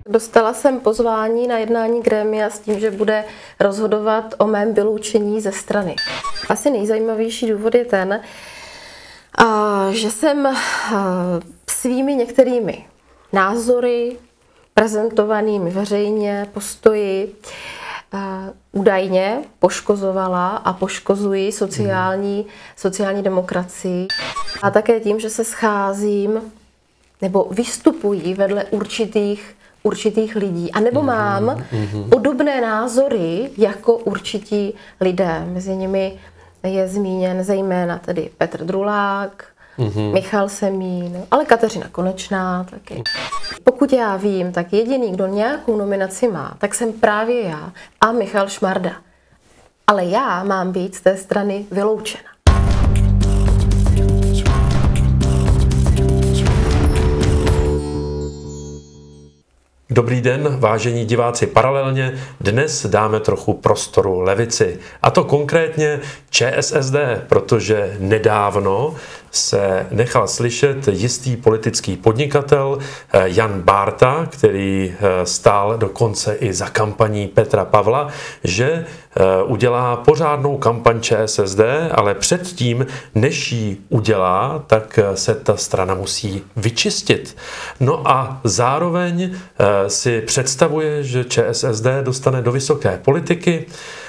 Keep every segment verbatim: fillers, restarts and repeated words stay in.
Dostala jsem pozvání na jednání grémia s tím, že bude rozhodovat o mém vyloučení ze strany. Asi nejzajímavější důvod je ten, že jsem svými některými názory, prezentovanými veřejně, postoji, údajně poškozovala a poškozuji sociální, sociální demokracii. A také tím, že se scházím nebo vystupují vedle určitých, určitých lidí. A nebo mám mm-hmm. podobné názory jako určití lidé. Mezi nimi je zmíněn zejména tedy Petr Drulák, mm-hmm. Michal Semín, ale Kateřina Konečná taky. Pokud já vím, tak jediný, kdo nějakou nominaci má, tak jsem právě já a Michal Šmarda. Ale já mám být z té strany vyloučena. Dobrý den, vážení diváci Paralelně. Dnes dáme trochu prostoru levici. A to konkrétně ČSSD, protože nedávno se nechal slyšet jistý politický podnikatel Jan Bárta, který stál dokonce i za kampaní Petra Pavla, že udělá pořádnou kampaň ČSSD, ale předtím, než ji udělá, tak se ta strana musí vyčistit. No a zároveň si představuje, že ČSSD dostane do vysoké politiky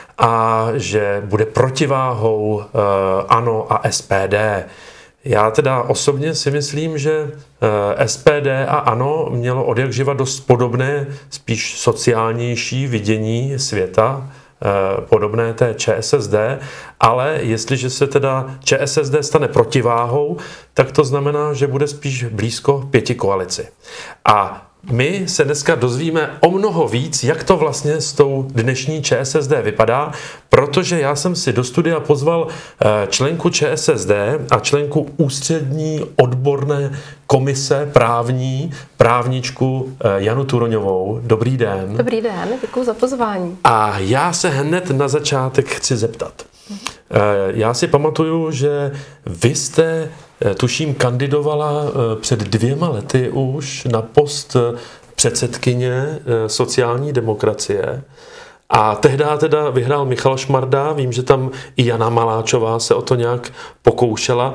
a že bude protiváhou ANO a S P D. Já teda osobně si myslím, že S P D a ANO mělo odjakživa dost podobné, spíš sociálnější vidění světa, podobné té ČSSD, ale jestliže se teda ČSSD stane protiváhou, tak to znamená, že bude spíš blízko pětikoalici. A my se dneska dozvíme o mnoho víc, jak to vlastně s tou dnešní ČSSD vypadá, protože já jsem si do studia pozval členku ČSSD a členku ústřední odborné komise právní, právničku Janu Turoňovou. Dobrý den. Dobrý den, děkuji za pozvání. A já se hned na začátek chci zeptat. Já si pamatuju, že vy jste, tuším, kandidovala před dvěma lety už na post předsedkyně sociální demokracie. A tehdy teda vyhrál Michal Šmarda, vím, že tam i Jana Maláčová se o to nějak pokoušela.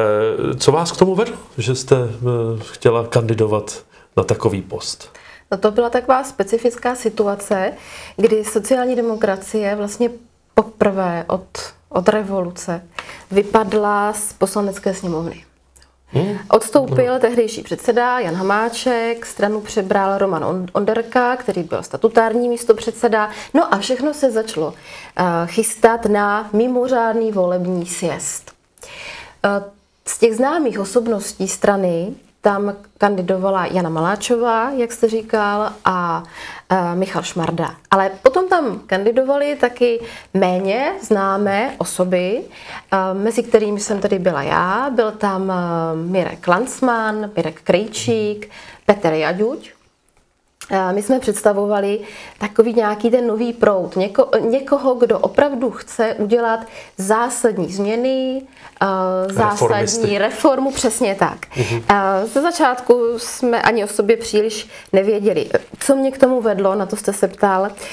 Co vás k tomu vedlo, že jste chtěla kandidovat na takový post? No to byla taková specifická situace, kdy sociální demokracie vlastně poprvé od, od revoluce vypadla z poslanecké sněmovny. Hmm. Odstoupil tehdejší předseda Jan Hamáček, stranu přebral Roman Onderka, který byl statutární místopředseda. No a všechno se začalo uh, chystat na mimořádný volební sjezd. Uh, z těch známých osobností strany tam kandidovala Jana Maláčová, jak jste říkal, a uh, Michal Šmarda. Ale potom tam kandidovali taky méně známé osoby, uh, mezi kterými jsem tady byla já. Byl tam uh, Mirek Lancman, Mirek Krejčík, Petr Jaďuť. Uh, my jsme představovali takový nějaký ten nový proud, Něko, někoho, kdo opravdu chce udělat zásadní změny, uh, zásadní reformu, přesně tak. Uh-huh. Uh, ze začátku jsme ani o sobě příliš nevěděli. Co mě k tomu vedlo, na to jste se ptal, uh,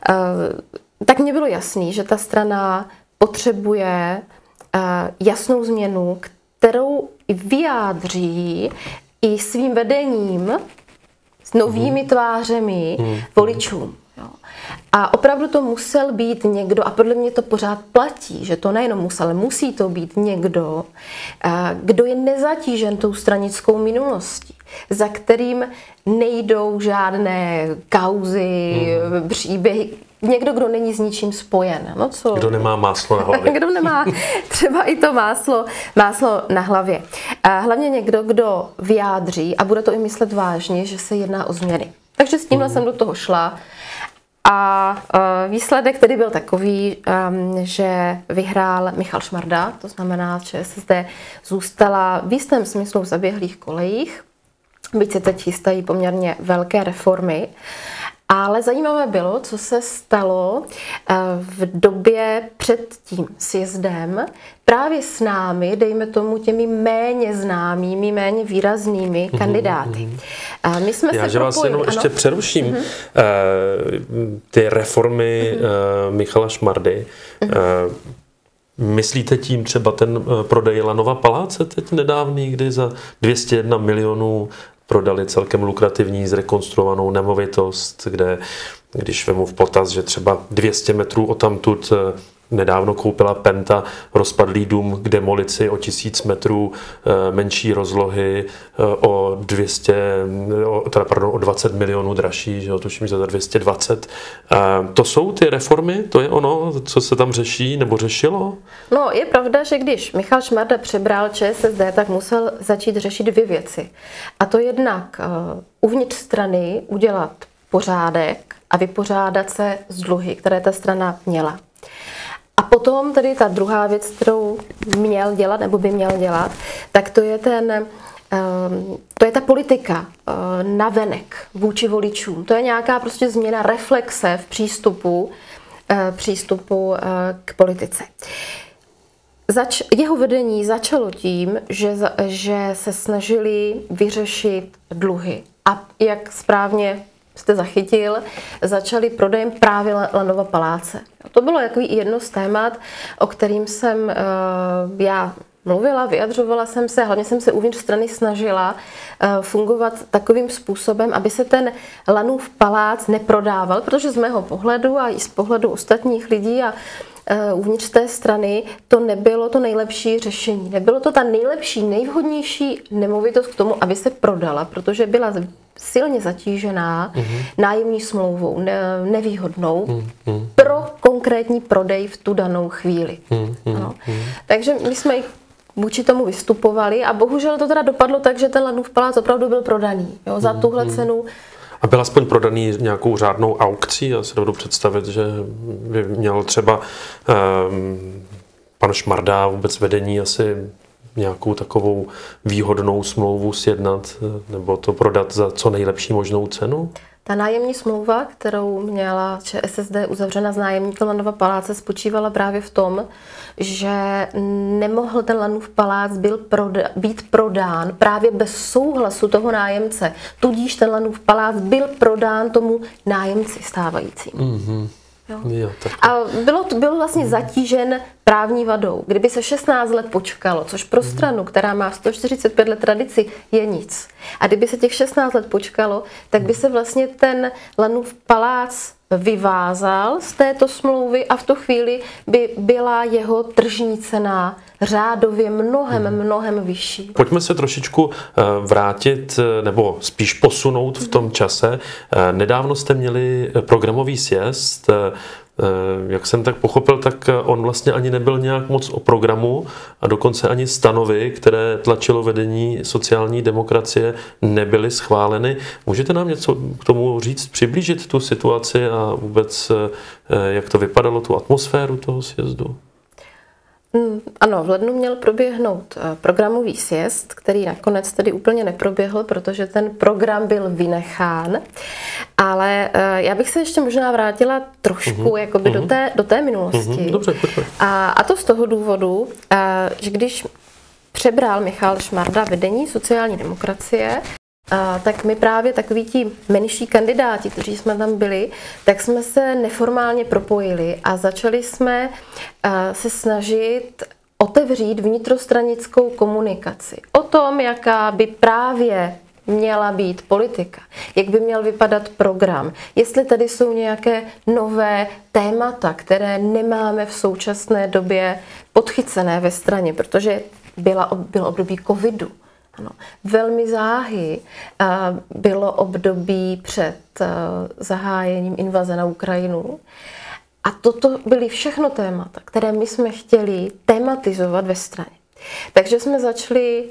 tak mně bylo jasný, že ta strana potřebuje uh, jasnou změnu, kterou vyjádří i svým vedením, s novými tvářemi hmm. voličům. Jo. A opravdu to musel být někdo, a podle mě to pořád platí, že to nejenom musel, ale musí to být někdo, kdo je nezatížen tou stranickou minulostí, za kterým nejdou žádné kauzy, hmm. příběhy, někdo, kdo není s ničím spojen. No co? Kdo nemá máslo na hlavě. Kdo nemá třeba i to máslo, máslo na hlavě. A hlavně někdo, kdo vyjádří a bude to i myslet vážně, že se jedná o změny. Takže s tímhle mm. jsem do toho šla. A uh, výsledek tedy byl takový, um, že vyhrál Michal Šmarda, to znamená, že ČSSD zůstala v jistém smyslu v zaběhlých kolejích, byť se teď chystají poměrně velké reformy. Ale zajímavé bylo, co se stalo v době před tím sjezdem právě s námi, dejme tomu těmi méně známými, méně výraznými mm-hmm, kandidáty. Mm-hmm. My jsme Já, se že propojili, vás jenom ano? ještě přeruším. Mm-hmm. Ty reformy mm-hmm. Michala Šmardy, mm-hmm. myslíte tím třeba ten prodej Lanova paláce teď nedávný, kdy za dvě stě jedna milionů prodali celkem lukrativní zrekonstruovanou nemovitost, kde, když vemu v potaz, že třeba dvě stě metrů odtamtud nedávno koupila Penta rozpadlý dům k demolici o tisíc metrů menší rozlohy o dvě stě, teda pardon, o dvacet milionů dražší, že jo, tuším, že za dvě stě dvacet. To jsou ty reformy? To je ono, co se tam řeší nebo řešilo? No, je pravda, že když Michal Šmarda přebral ČSSD, tak musel začít řešit dvě věci. A to jednak uh, uvnitř strany udělat pořádek a vypořádat se s dluhy, které ta strana měla. A potom tedy ta druhá věc, kterou měl dělat nebo by měl dělat, tak to je ten, to je ta politika navenek vůči voličům. To je nějaká prostě změna reflexe v přístupu, přístupu k politice. Zač, jeho vedení začalo tím, že, že se snažili vyřešit dluhy. A jak správně jste zachytil, začali prodejem právě Lanova paláce. To bylo takový jedno z témat, o kterým jsem uh, já mluvila, vyjadřovala jsem se, hlavně jsem se uvnitř strany snažila uh, fungovat takovým způsobem, aby se ten Lanův palác neprodával, protože z mého pohledu a i z pohledu ostatních lidí a uh, uvnitř té strany to nebylo to nejlepší řešení. Nebylo to ta nejlepší, nejvhodnější nemovitost k tomu, aby se prodala, protože byla silně zatížená mm-hmm. nájemní smlouvou, ne, nevýhodnou mm-hmm. pro konkrétní prodej v tu danou chvíli. Mm-hmm. No. Takže my jsme vůči tomu vystupovali a bohužel to teda dopadlo tak, že ten Lanův palác opravdu byl prodaný. Jo, za mm-hmm. tuhle cenu. A byl aspoň prodaný nějakou řádnou aukcí? Já si dovedu představit, že by měl třeba um, pan Šmarda vůbec vedení asi nějakou takovou výhodnou smlouvu sjednat nebo to prodat za co nejlepší možnou cenu? Ta nájemní smlouva, kterou měla ČSSD uzavřena s nájemníkem Lanova paláce, spočívala právě v tom, že nemohl ten Lanův palác byl proda- být prodán právě bez souhlasu toho nájemce. Tudíž ten Lanův palác byl prodán tomu nájemci stávajícímu. Mm-hmm. Jo. Jo, a bylo, byl vlastně zatížen právní vadou. Kdyby se šestnáct let počkalo, což pro stranu, která má sto čtyřicet pět let tradici, je nic. A kdyby se těch šestnáct let počkalo, tak by se vlastně ten Lanův palác vyvázal z této smlouvy a v tu chvíli by byla jeho tržní cena řádově mnohem, mnohem vyšší. Pojďme se trošičku vrátit, nebo spíš posunout v tom čase. Nedávno jste měli programový sjezd. Jak jsem tak pochopil, tak on vlastně ani nebyl nějak moc o programu a dokonce ani stanovy, které tlačilo vedení sociální demokracie, nebyly schváleny. Můžete nám něco k tomu říct, přiblížit tu situaci a vůbec jak to vypadalo, tu atmosféru toho sjezdu? Ano, v lednu měl proběhnout programový sjezd, který nakonec tedy úplně neproběhl, protože ten program byl vynechán. Ale já bych se ještě možná vrátila trošku uh-huh. jakoby uh-huh. do té, do té minulosti. Uh-huh. Dobře, dobře. A, a to z toho důvodu, že když přebral Michal Šmarda vedení sociální demokracie, A, tak my právě takoví ti menší kandidáti, kteří jsme tam byli, tak jsme se neformálně propojili a začali jsme a, se snažit otevřít vnitrostranickou komunikaci o tom, jaká by právě měla být politika, jak by měl vypadat program, jestli tady jsou nějaké nové témata, které nemáme v současné době podchycené ve straně, protože byla, bylo období covidu. Ano, velmi záhy bylo období před zahájením invaze na Ukrajinu. A toto byly všechno témata, které my jsme chtěli tematizovat ve straně. Takže jsme začali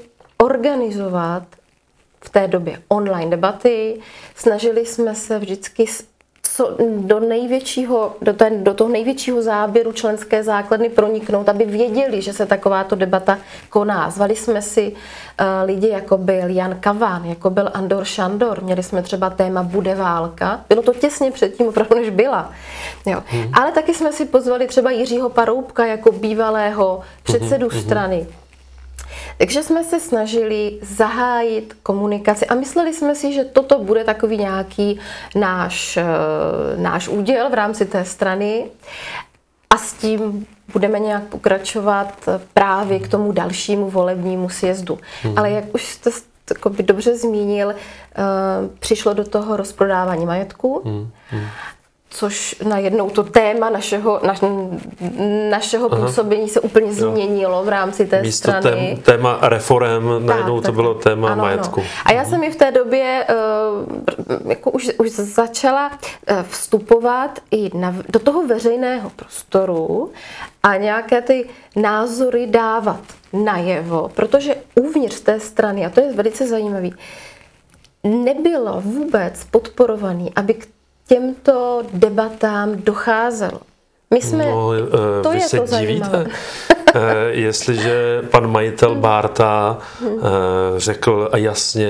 organizovat v té době online debaty. Snažili jsme se vždycky co, do, největšího, do, ten, do toho největšího záběru členské základny proniknout, aby věděli, že se takováto debata koná. Zvali jsme si uh, lidi, jako byl Jan Kaván, jako byl Andor Šandor, měli jsme třeba téma Bude válka, bylo to těsně předtím, opravdu než byla. Jo. Hmm. Ale taky jsme si pozvali třeba Jiřího Paroubka jako bývalého předsedu hmm. strany. Takže jsme se snažili zahájit komunikaci a mysleli jsme si, že toto bude takový nějaký náš, náš úděl v rámci té strany a s tím budeme nějak pokračovat právě k tomu dalšímu volebnímu sjezdu. Hmm. Ale jak už jste by dobře zmínil, přišlo do toho rozprodávání majetku, hmm. Hmm. což najednou to téma našeho, naš, našeho působení se úplně změnilo v rámci té Místo strany. Tém, téma reforem, najednou tak, to bylo téma ano, majetku. Ano. A já jsem i v té době uh, jako už, už začala uh, vstupovat i na, do toho veřejného prostoru a nějaké ty názory dávat najevo, protože uvnitř té strany, a to je velice zajímavý, nebylo vůbec podporovaný, aby k těmto debatám docházelo. My jsme, no, to vy je se to divíte, jestliže pan majitel Bárta řekl a jasně,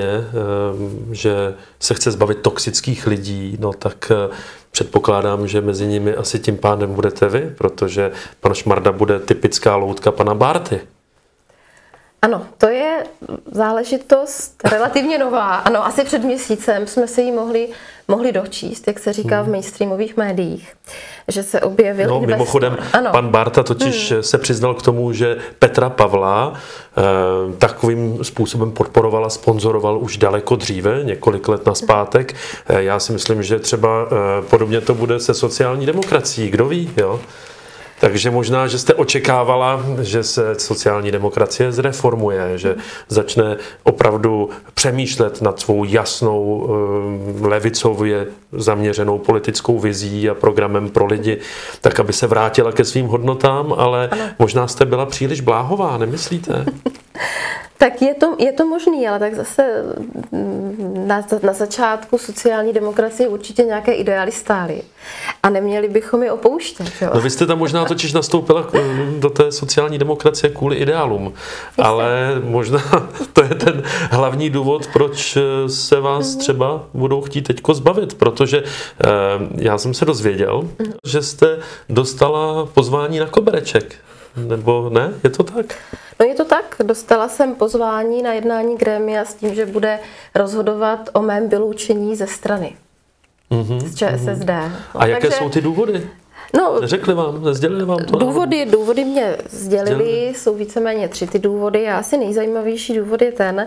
že se chce zbavit toxických lidí, no tak předpokládám, že mezi nimi asi tím pádem budete vy, protože pan Šmarda bude typická loutka pana Bárty. Ano, to je záležitost relativně nová. Ano, asi před měsícem jsme se jí mohli, mohli dočíst, jak se říká v mainstreamových médiích, že se objevil no, investor. Mimochodem, ano. Pan Bárta totiž hmm. se přiznal k tomu, že Petra Pavla eh, takovým způsobem podporoval a sponzoroval už daleko dříve, několik let nazpátek. Eh, já si myslím, že třeba eh, podobně to bude se sociální demokracií, kdo ví, jo? Takže možná, že jste očekávala, že se sociální demokracie zreformuje, že začne opravdu přemýšlet nad svou jasnou levicově zaměřenou politickou vizí a programem pro lidi, tak aby se vrátila ke svým hodnotám, ale ano. Možná jste byla příliš bláhová, nemyslíte? Tak je to, je to možný, ale tak zase na, na začátku sociální demokracie určitě nějaké ideály stály. A neměli bychom je opouštět. Jo? No vy jste tam možná totiž nastoupila do té sociální demokracie kvůli ideálům. Jistě. Ale možná to je ten hlavní důvod, proč se vás mm-hmm. třeba budou chtít teďko zbavit. Protože eh, já jsem se dozvěděl, mm-hmm. že jste dostala pozvání na kobereček. Nebo ne? Je to tak? No je to tak. Dostala jsem pozvání na jednání grémia s tím, že bude rozhodovat o mém vyloučení ze strany. Mm-hmm, z ČSSD. Mm-hmm. No, a jaké takže, jsou ty důvody? No, neřekli vám, nezdělili vám to? Důvody, důvody mě sdělili, sdělili, jsou víceméně tři ty důvody. A asi nejzajímavější důvod je ten,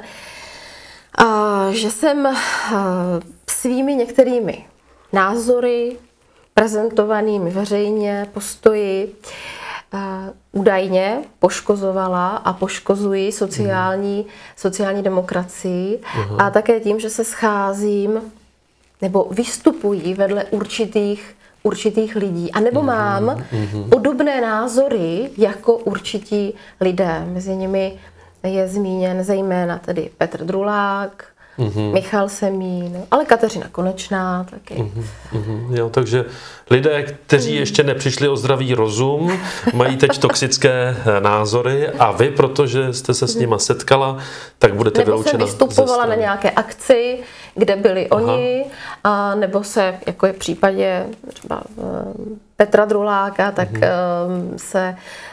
a, že jsem a, svými některými názory prezentovanými veřejně, postoji, Uh, údajně poškozovala a poškozuji sociální, mm. sociální demokracii uh-huh. a také tím, že se scházím nebo vystupuji vedle určitých, určitých lidí a nebo uh-huh. mám uh-huh. podobné názory jako určití lidé. Mezi nimi je zmíněn zejména tedy Petr Drulák, Uhum. Michal Semín, ale Kateřina Konečná taky. Uhum, uhum, jo, takže lidé, kteří uhum. ještě nepřišli o zdravý rozum, mají teď toxické názory a vy, protože jste se s nima setkala, tak budete nebo vyloučena. Nebo jsem vystupovala na nějaké akci, kde byli Aha. oni, a nebo se, jako je v případě třeba Petra Druláka, tak uhum. se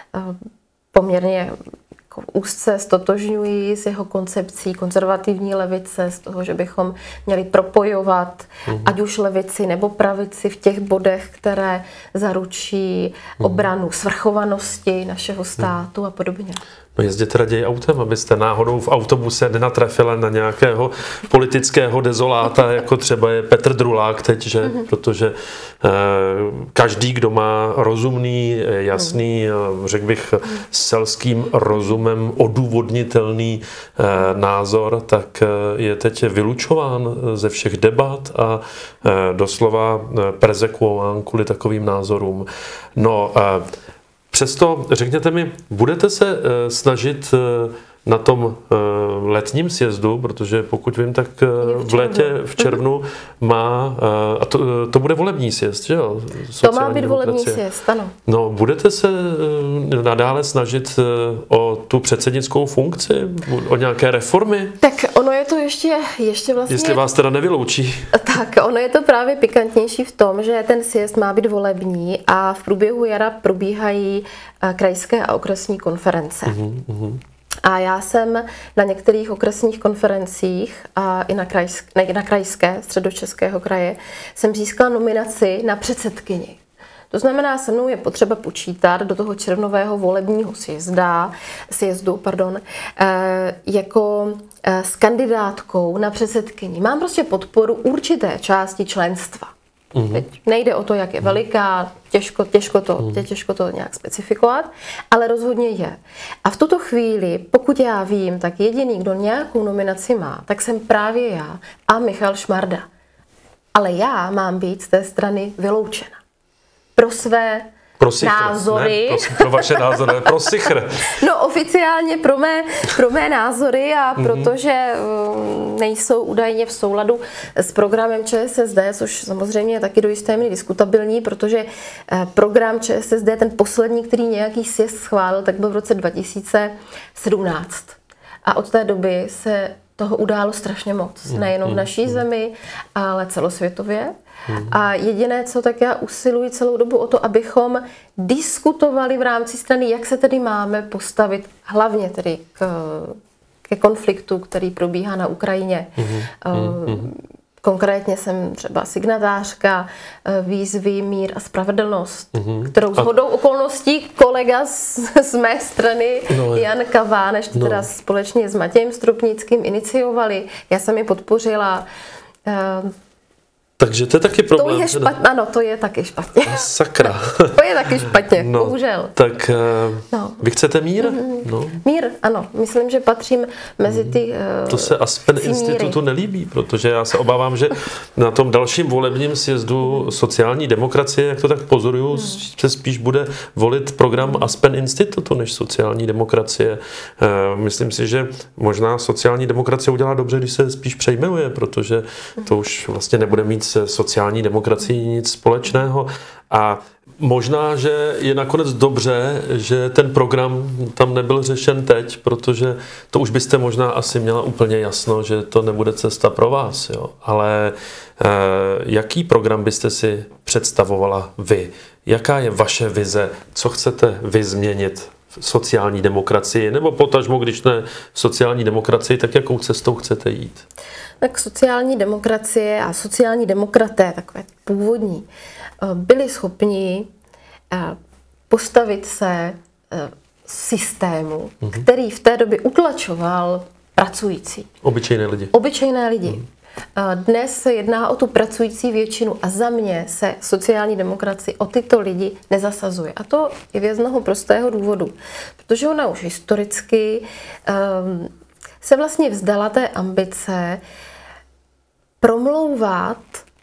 poměrně úzce stotožňují s jeho koncepcí konzervativní levice, z toho, že bychom měli propojovat uhum. ať už levici nebo pravici v těch bodech, které zaručí uhum. obranu svrchovanosti našeho státu uhum. a podobně. No jezděte raději autem, abyste náhodou v autobuse nenatrefila na nějakého politického dezoláta, jako třeba je Petr Drulák teď, že? Mm-hmm. Protože eh, každý, kdo má rozumný, jasný, mm. řekl bych selským rozumem odůvodnitelný eh, názor, tak eh, je teď vylučován ze všech debat a eh, doslova eh, perzekuován kvůli takovým názorům. No, eh, přesto, řekněte mi, budete se snažit na tom uh, letním sjezdu, protože pokud vím, tak uh, v létě, v červnu má, uh, a to, to bude volební sjezd, že jo? To má být volební sjezd, ano. No, budete se uh, nadále snažit uh, o tu předsednickou funkci, o nějaké reformy? Tak ono je to ještě, ještě vlastně... Jestli vás teda nevyloučí. Tak, ono je to právě pikantnější v tom, že ten sjezd má být volební a v průběhu jara probíhají krajské a okresní konference. Uh-huh, uh-huh. A já jsem na některých okresních konferencích a i na, krajsk, ne, na krajské Středočeského kraje jsem získala nominaci na předsedkyni. To znamená, se mnou je potřeba počítat do toho červnového volebního sjezda, sjezdu pardon, jako s kandidátkou na předsedkyni. Mám prostě podporu určité části členstva. Uhum. Teď nejde o to, jak je veliká, těžko, těžko, to, těžko to nějak specifikovat, ale rozhodně je. A v tuto chvíli, pokud já vím, tak jediný, kdo nějakou nominaci má, tak jsem právě já a Michal Šmarda. Ale já mám být z té strany vyloučena. Pro své pro sichr, názory. Ne, pro, pro vaše názory, pro sichr. No oficiálně pro mé, pro mé názory a mm-hmm. protože um, nejsou údajně v souladu s programem ČSSD, což samozřejmě je taky do jisté míry diskutabilní, protože eh, program ČSSD, ten poslední, který nějaký sjezd schválil, tak byl v roce dva tisíce sedmnáct. A od té doby se toho událo strašně moc. Nejenom v naší zemi, ale celosvětově. A jediné, co tak já usiluji celou dobu o to, abychom diskutovali v rámci strany, jak se tedy máme postavit hlavně tedy k, ke konfliktu, který probíhá na Ukrajině. Mm-hmm. Konkrétně jsem třeba signatářka výzvy Mír a spravedlnost, mm-hmm. kterou shodou okolností kolega z, z mé strany, no, Jan Kaváneš, no. teda společně s Matějem Stropnickým iniciovali. Já jsem je podpořila. Takže to je taky problém. To je špatně, ano, to je taky špatně. Sakra. To je taky špatně, no, bohužel. Tak no. Vy chcete mír? Mm-hmm. No. Mír, ano. Myslím, že patřím mezi ty uh, To se Aspen Institutu nelíbí, protože já se obávám, že na tom dalším volebním sjezdu sociální demokracie, jak to tak pozoruju, mm. se spíš bude volit program Aspen Institutu než sociální demokracie. Uh, myslím si, že možná sociální demokracie udělá dobře, když se spíš přejmenuje, protože to už vlastně nebude mít se sociální demokracií nic společného a možná, že je nakonec dobře, že ten program tam nebyl řešen teď, protože to už byste možná asi měla úplně jasno, že to nebude cesta pro vás, jo. Ale eh, jaký program byste si představovala vy? Jaká je vaše vize? Co chcete vy změnit v sociální demokracii? Nebo potažmo, když ne v sociální demokracii, tak jakou cestou chcete jít? Tak sociální demokracie a sociální demokraté, takové původní, byli schopni postavit se systému, mm-hmm. který v té době utlačoval pracující. Obyčejné lidi. Obyčejné lidi. Mm. Dnes se jedná o tu pracující většinu a za mě se sociální demokracie o tyto lidi nezasazuje. A to je z jednoho prostého důvodu. Protože ona už historicky um, se vlastně vzdala té ambice promlouvat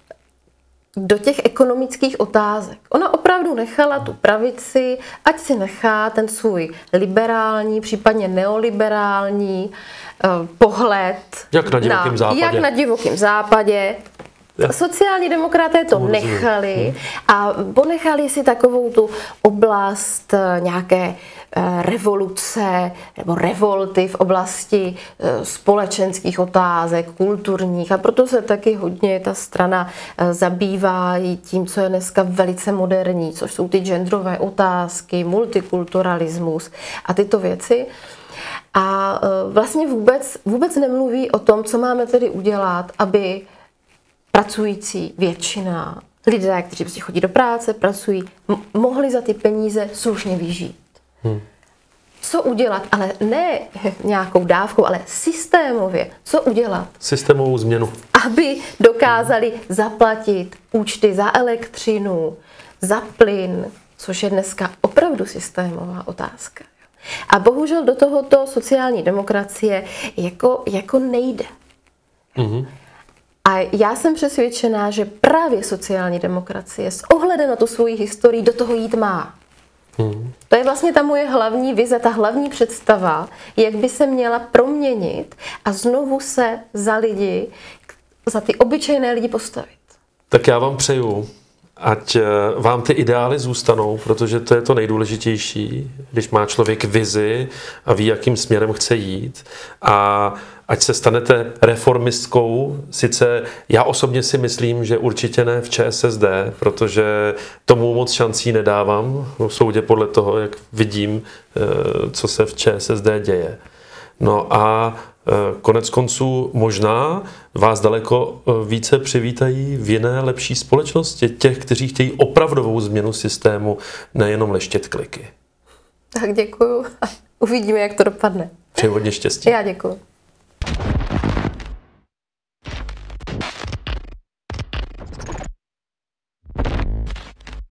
do těch ekonomických otázek. Ona opravdu nechala tu pravici, ať si nechá ten svůj liberální, případně neoliberální uh, pohled. Jak na divokém západě. Jak na divokém západě. Sociální demokraté to nechali a ponechali si takovou tu oblast nějaké revoluce nebo revolty v oblasti společenských otázek, kulturních a proto se taky hodně ta strana zabývá tím, co je dneska velice moderní, což jsou ty genderové otázky, multikulturalismus a tyto věci. A vlastně vůbec, vůbec nemluví o tom, co máme tedy udělat, aby pracující většina, lidé, kteří prostě chodí do práce, pracují, m- mohli za ty peníze slušně vyžít. Hmm. Co udělat, ale ne nějakou dávkou, ale systémově. Co udělat? Systémovou změnu. Aby dokázali zaplatit účty za elektřinu, za plyn, což je dneska opravdu systémová otázka. A bohužel do tohoto sociální demokracie jako, jako nejde. Hmm. A já jsem přesvědčená, že právě sociální demokracie s ohledem na tu svoji historii do toho jít má. Hmm. To je vlastně ta moje hlavní vize, ta hlavní představa, jak by se měla proměnit a znovu se za lidi, za ty obyčejné lidi postavit. Tak já vám přeju, ať vám ty ideály zůstanou, protože to je to nejdůležitější, když má člověk vizi a ví, jakým směrem chce jít. A ať se stanete reformistkou, sice já osobně si myslím, že určitě ne v ČSSD, protože tomu moc šancí nedávám, v soudě podle toho, jak vidím, co se v ČSSD děje. No a konec konců možná vás daleko více přivítají v jiné lepší společnosti, těch, kteří chtějí opravdovou změnu systému, nejenom leštět kliky. Tak děkuju a uvidíme, jak to dopadne. Přeji hodně štěstí. Já děkuju.